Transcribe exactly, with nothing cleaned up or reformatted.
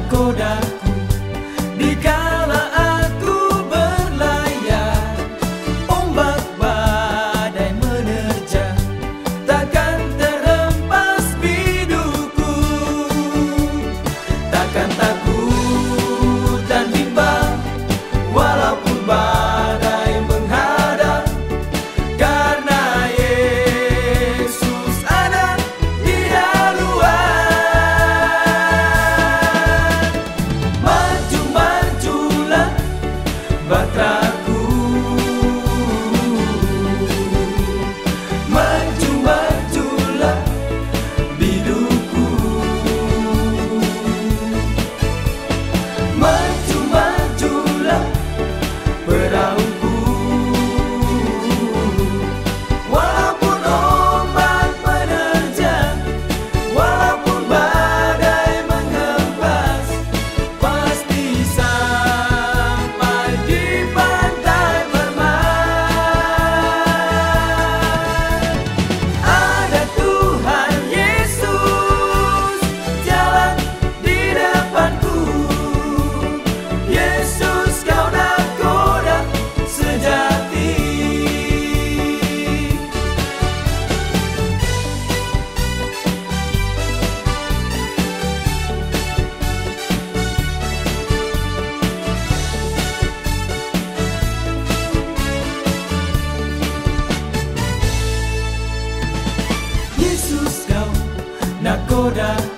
nakodaku dikala aku berlayar, ombak badai menerjang, takkan terhempas biduku. Takkan takut dan bimbang walaupun badai menghadang, karena Yesus ada di haluan. Maju-majulah bahteraku, maju-majulah biduku, maju-majulah perahuku. Walaupun ombak menerjang, walaupun badai menghempas, pasti sampai di pantai bermai. Ada Tuhan Yesus jalan di depanku. Yesus, kau nakoda sejati. Yesus, kau nakoda